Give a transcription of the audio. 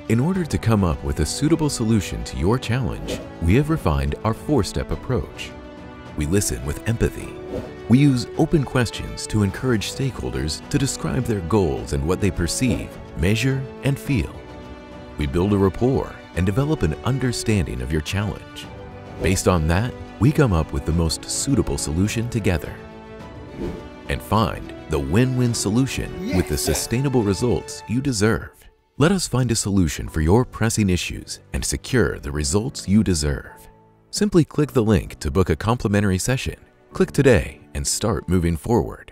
In order to come up with a suitable solution to your challenge, we have refined our 4-step approach. We listen with empathy. We use open questions to encourage stakeholders to describe their goals and what they perceive, measure, and feel. We build a rapport and develop an understanding of your challenge. Based on that, we come up with the most suitable solution together and find the win-win solution with the sustainable results you deserve. Let us find a solution for your pressing issues and secure the results you deserve. Simply click the link to book a complimentary session. Click today and start moving forward.